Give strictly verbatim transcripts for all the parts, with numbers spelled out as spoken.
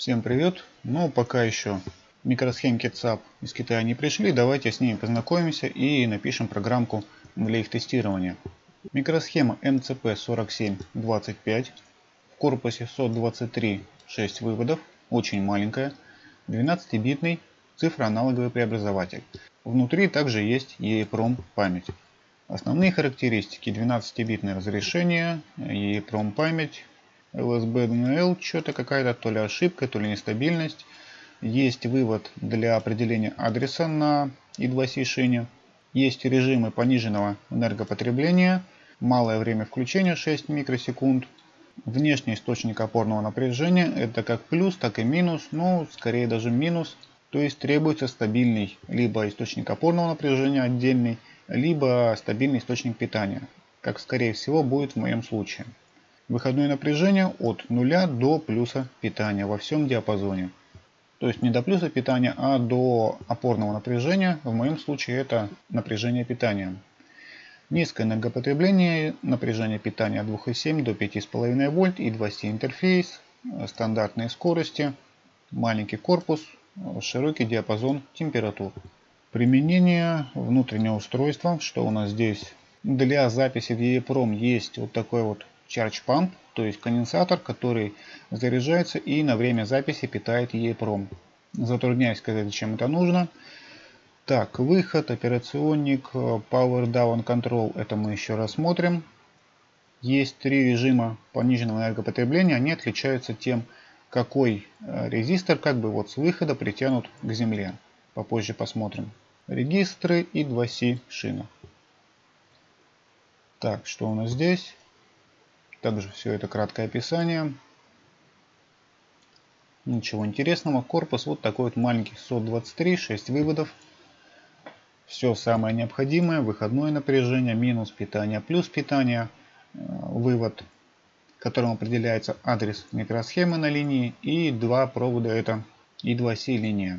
Всем привет! Ну, пока еще микросхемки цап из Китая не пришли, давайте с ними познакомимся и напишем программку для их тестирования. Микросхема эм цэ пэ сорок семь двадцать пять, в корпусе сот двадцать три шесть выводов, очень маленькая, двенадцатибитный цифроаналоговый преобразователь. Внутри также есть и и пром память. Основные характеристики: двенадцатибитное разрешение, и и пром память, эл эс би эн эл, что-то какая-то то ли ошибка, то ли нестабильность. Есть вывод для определения адреса на и два си шине. Есть режимы пониженного энергопотребления, малое время включения шесть микросекунд. Внешний источник опорного напряжения — это как плюс, так и минус, но скорее даже минус. То есть требуется стабильный либо источник опорного напряжения отдельный, либо стабильный источник питания, как скорее всего будет в моем случае. Выходное напряжение от нуля до плюса питания во всем диапазоне. То есть не до плюса питания, а до опорного напряжения. В моем случае это напряжение питания. Низкое энергопотребление, напряжение питания от двух и семи до пяти и пяти вольт, и два си интерфейс, стандартные скорости, маленький корпус, широкий диапазон температур. Применение: внутреннее устройство. Что у нас здесь? Для записи в и и пром есть вот такой вот Charge Pump, то есть конденсатор, который заряжается и на время записи питает и и пром. Затрудняюсь сказать, зачем это нужно. Так, выход, операционник, Power Down Control, это мы еще рассмотрим. Есть три режима пониженного энергопотребления, они отличаются тем, какой резистор как бы вот с выхода притянут к земле. Попозже посмотрим. Регистры и два си шина. Так, что у нас здесь? Также все это краткое описание. Ничего интересного. Корпус вот такой вот маленький, сот двадцать три, шесть выводов. Все самое необходимое: выходное напряжение, минус питание, плюс питание, вывод, которым определяется адрес микросхемы на линии, и два провода, это и два си линия.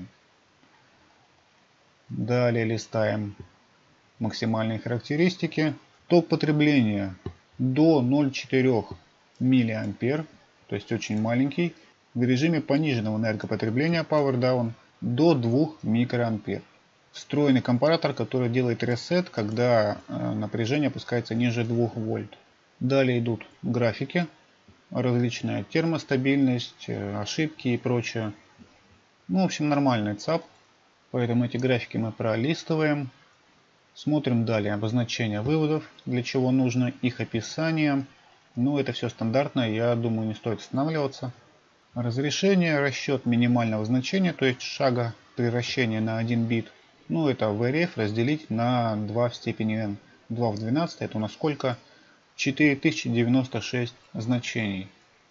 Далее листаем максимальные характеристики. Ток потребления до ноль целых четыре миллиампер, то есть очень маленький. В режиме пониженного энергопотребления Power Down до двух микроампер. Встроенный компаратор, который делает ресет, когда напряжение опускается ниже двух вольт. Далее идут графики, различная термостабильность, ошибки и прочее. Ну, в общем, нормальный цап, поэтому эти графики мы пролистываем. Смотрим далее обозначение выводов, для чего нужно их описание. Ну, это все стандартно, я думаю, не стоит останавливаться. Разрешение, расчет минимального значения, то есть шага превращения на один бит. Ну, это ви эр эф разделить на два в степени n. два в двенадцать, это у нас сколько? четыре тысячи девяносто шесть значений.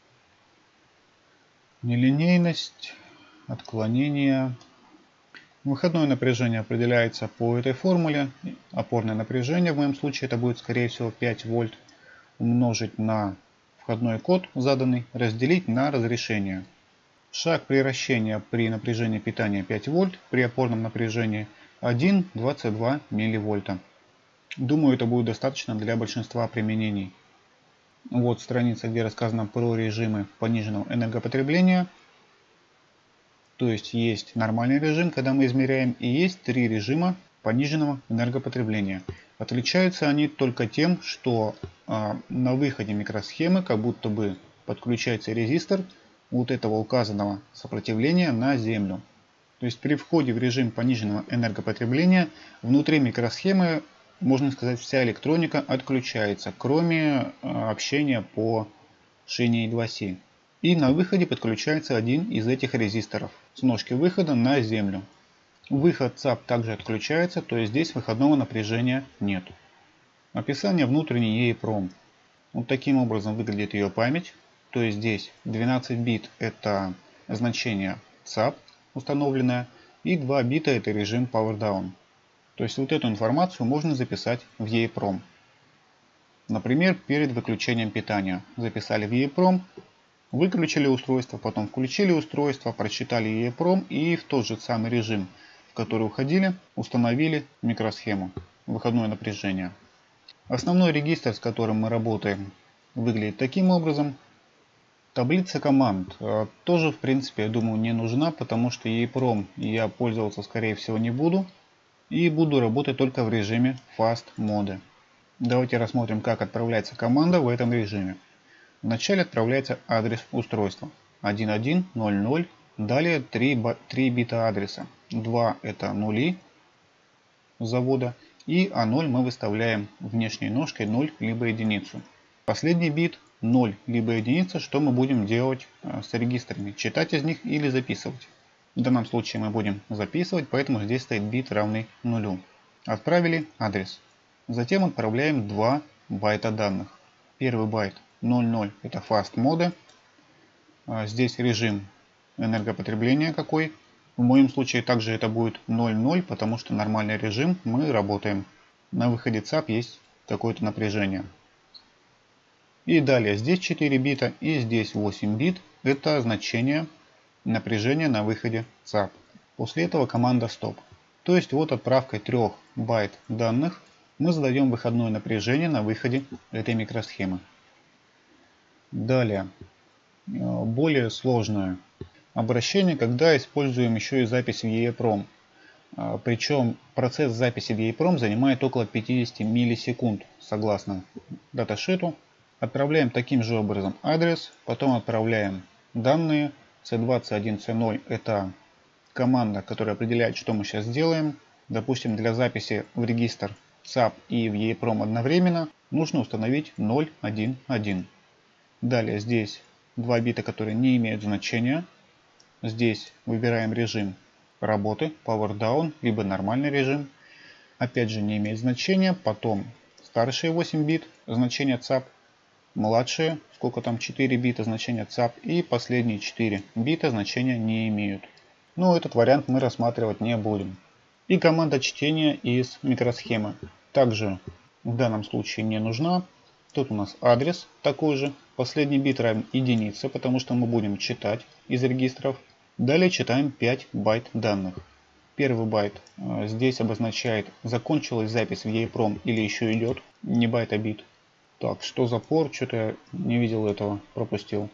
Нелинейность, отклонение. Выходное напряжение определяется по этой формуле. Опорное напряжение в моем случае это будет скорее всего пять вольт умножить на входной код заданный, разделить на разрешение. Шаг превращения при напряжении питания пять вольт, при опорном напряжении один целых двадцать два милливольта. Думаю, это будет достаточно для большинства применений. Вот страница, где рассказано про режимы пониженного энергопотребления. То есть есть нормальный режим, когда мы измеряем, и есть три режима пониженного энергопотребления. Отличаются они только тем, что э, на выходе микросхемы как будто бы подключается резистор вот этого указанного сопротивления на землю. То есть при входе в режим пониженного энергопотребления внутри микросхемы, можно сказать, вся электроника отключается, кроме э, общения по шине и два си. И на выходе подключается один из этих резисторов с ножки выхода на землю. Выход цап также отключается, то есть здесь выходного напряжения нет. Описание внутренней и и пром. Вот таким образом выглядит ее память. То есть здесь двенадцать бит это значение цап установленное, и два бита это режим Power Down. То есть вот эту информацию можно записать в и и пром. Например, перед выключением питания. Записали в и и пром, выключили устройство, потом включили устройство, прочитали и и пром и в тот же самый режим, в который уходили, установили микросхему, выходное напряжение. Основной регистр, с которым мы работаем, выглядит таким образом. Таблица команд э, тоже, в принципе, я думаю, не нужна, потому что EEPROM я пользоваться, скорее всего, не буду. И буду работать только в режиме Fast Mode. Давайте рассмотрим, как отправляется команда в этом режиме. Вначале отправляется адрес устройства один точка один точка ноль ноль, далее три, три бита адреса. два это нули завода, и а ноль мы выставляем внешней ножкой ноль либо единицу. Последний бит ноль либо единица, что мы будем делать с регистрами, читать из них или записывать. В данном случае мы будем записывать, поэтому здесь стоит бит равный нулю. Отправили адрес. Затем отправляем два байта данных. Первый байт ноль ноль это Fast Mode. Здесь режим энергопотребления какой. В моем случае также это будет ноль ноль, потому что нормальный режим, мы работаем. На выходе ЦАП есть какое-то напряжение. И далее здесь четыре бита и здесь восемь бит. Это значение напряжения на выходе ЦАП. После этого команда стоп. То есть вот отправкой трех байт данных мы задаем выходное напряжение на выходе этой микросхемы. Далее более сложное обращение, когда используем еще и запись в EEPROM. Причем процесс записи в EEPROM занимает около пятидесяти миллисекунд согласно даташиту. Отправляем таким же образом адрес, потом отправляем данные. си двадцать один си ноль это команда, которая определяет, что мы сейчас делаем. Допустим, для записи в регистр ЦАП и в EEPROM одновременно нужно установить ноль один один. Далее здесь два бита, которые не имеют значения. Здесь выбираем режим работы, Power Down, либо нормальный режим. Опять же не имеет значения. Потом старшие восемь бит, значение ЦАП. Младшие, сколько там, четыре бита, значения ЦАП. И последние четыре бита значения не имеют. Но этот вариант мы рассматривать не будем. И команда чтения из микросхемы также в данном случае не нужна. Тут у нас адрес такой же. Последний бит равен единице, потому что мы будем читать из регистров. Далее читаем пять байт данных. Первый байт здесь обозначает, закончилась запись в EEPROM или еще идет. Не байт, а бит. Так, что за пор? Что-то я не видел этого, пропустил.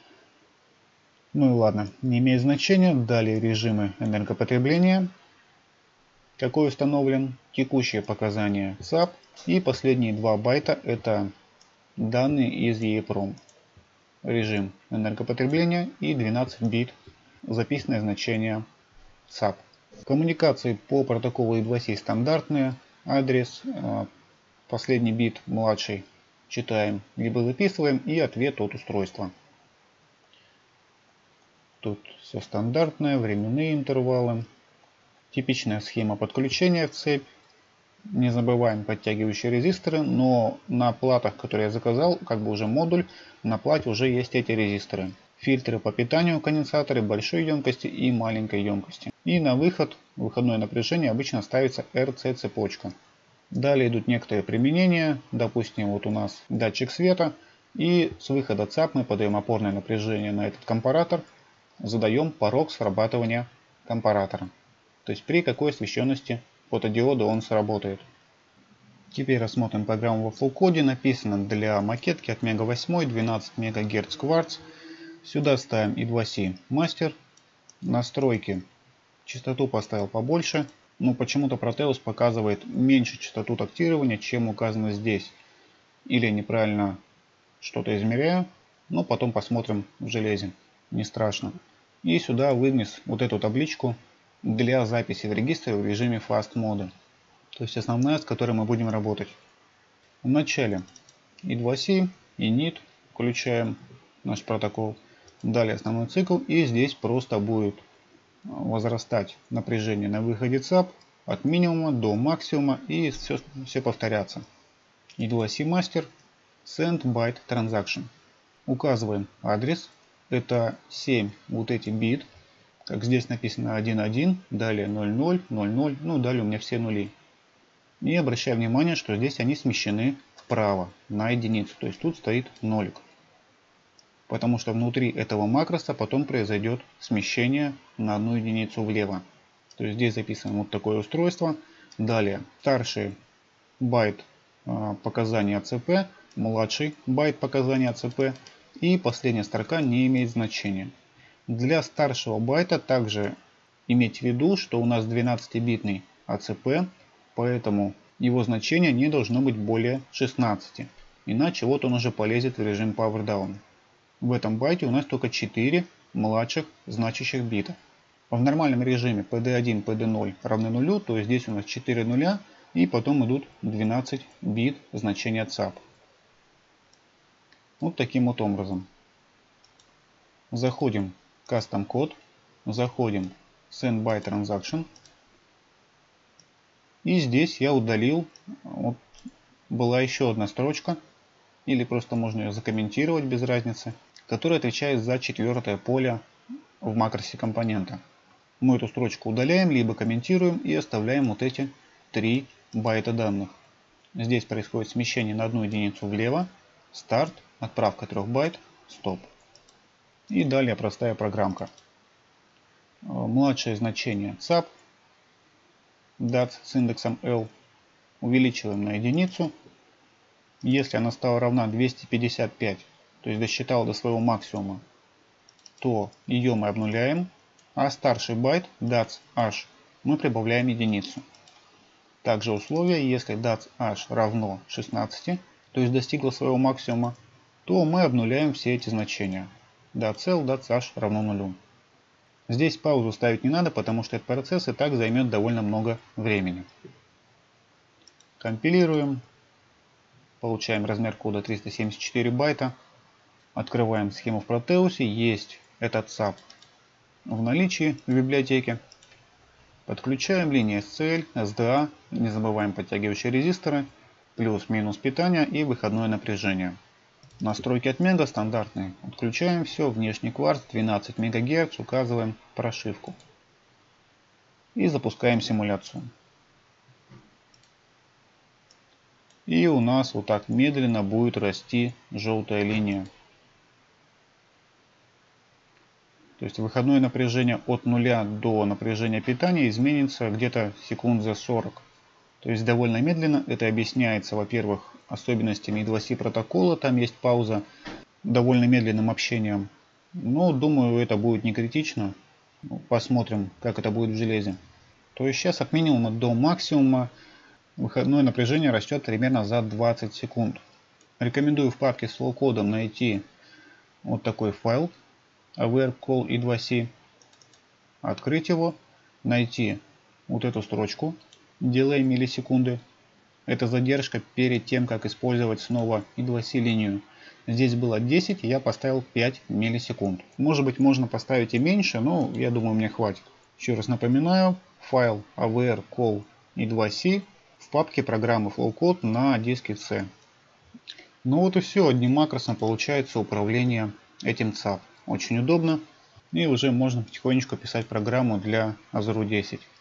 Ну и ладно, не имеет значения. Далее режимы энергопотребления. Какой установлен? Текущие показания ЦАП. И последние два байта это данные из EEPROM. Режим энергопотребления и двенадцать бит записанное значение ЦАП. Коммуникации по протоколу и два си стандартные. Адрес, последний бит младший читаем либо записываем и ответ от устройства. Тут все стандартное, временные интервалы. Типичная схема подключения в цепь. Не забываем подтягивающие резисторы, но на платах, которые я заказал, как бы уже модуль, на плате уже есть эти резисторы. Фильтры по питанию, конденсаторы большой емкости и маленькой емкости. И на выход, выходное напряжение обычно ставится эр си цепочка. Далее идут некоторые применения, допустим, вот у нас датчик света, и с выхода ЦАП мы подаем опорное напряжение на этот компаратор, задаем порог срабатывания компаратора. То есть при какой освещенности фотодиода он сработает. Теперь рассмотрим программу во full коде. Написано для макетки от мега восемь двенадцать мегагерц кварц. Сюда ставим и два си мастер. Настройки. Частоту поставил побольше. Но почему-то Proteus показывает меньше частоту тактирования, чем указано здесь. Или неправильно что-то измеряю. Но потом посмотрим в железе. Не страшно. И сюда вынес вот эту табличку для записи в регистре в режиме Fast Mode. То есть основная, с которой мы будем работать. В начале и два си, и инит включаем наш протокол. Далее основной цикл. И здесь просто будет возрастать напряжение на выходе ЦАП от минимума до максимума. И все, все повторяться. и два си мастер send byte transaction. Указываем адрес. Это семь вот эти бит. Как здесь написано один один, далее ноль ноль, ноль ноль, ну далее у меня все нули. И обращаю внимание, что здесь они смещены вправо на единицу, то есть тут стоит нолик. Потому что внутри этого макроса потом произойдет смещение на одну единицу влево. То есть здесь записано вот такое устройство. Далее старший байт показания ЦП, младший байт показания ЦП. И последняя строка не имеет значения. Для старшего байта также имейте в виду, что у нас двенадцатибитный а цэ пэ, поэтому его значение не должно быть более шестнадцати. Иначе вот он уже полезет в режим Power Down. В этом байте у нас только четыре младших значащих бита. В нормальном режиме пэ дэ один, пэ дэ ноль равны нулю, то есть здесь у нас четыре нуля и потом идут двенадцать бит значения цап. Вот таким вот образом. Заходим в Custom Code, заходим в Send by Transaction. И здесь я удалил, вот была еще одна строчка, или просто можно ее закомментировать без разницы, которая отвечает за четвертое поле в макросе компонента. Мы эту строчку удаляем, либо комментируем и оставляем вот эти три байта данных. Здесь происходит смещение на одну единицу влево, старт, отправка трех байт, стоп. И далее простая программка. Младшее значение цап, дац с индексом L, увеличиваем на единицу. Если она стала равна двести пятьдесят пять, то есть досчитала до своего максимума, то ее мы обнуляем, а старший байт дац h мы прибавляем единицу. Также условие, если дац h равно шестнадцати, то есть достигла своего максимума, то мы обнуляем все эти значения. дац_l, дац_h равно нулю. Здесь паузу ставить не надо, потому что этот процесс и так займет довольно много времени. Компилируем. Получаем размер кода триста семьдесят четыре байта. Открываем схему в Proteus. Есть этот цап в наличии в библиотеке. Подключаем линии эс цэ эль, эс дэ а. Не забываем подтягивающие резисторы. Плюс-минус питание и выходное напряжение. Настройки от Мега стандартные. Отключаем все. Внешний кварц двенадцать мегагерц. Указываем прошивку. И запускаем симуляцию. И у нас вот так медленно будет расти желтая линия. То есть выходное напряжение от нуля до напряжения питания изменится где-то секунд за сорок. То есть довольно медленно. Это объясняется, во-первых, особенностями и два си протокола. Там есть пауза, довольно медленным общением. Но думаю, это будет не критично. Посмотрим, как это будет в железе. То есть сейчас от минимума до максимума выходное напряжение растет примерно за двадцать секунд. Рекомендую в папке с флоу-кодом найти вот такой файл aware call и два си. Открыть его, найти вот эту строчку delay миллисекунды. Это задержка перед тем, как использовать снова и два си линию. Здесь было десять, я поставил пять миллисекунд. Может быть, можно поставить и меньше, но я думаю, мне хватит. Еще раз напоминаю, файл aware call и два си в папке программы FlowCode на диске C. Ну вот и все. Одним макросом получается управление этим цап. Очень удобно. И уже можно потихонечку писать программу для Азуру десять.